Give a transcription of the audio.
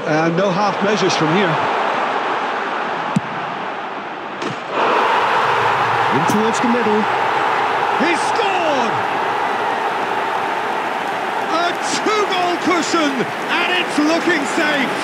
No half measures from here. In towards the middle. He's scored! A two-goal cushion, and it's looking safe.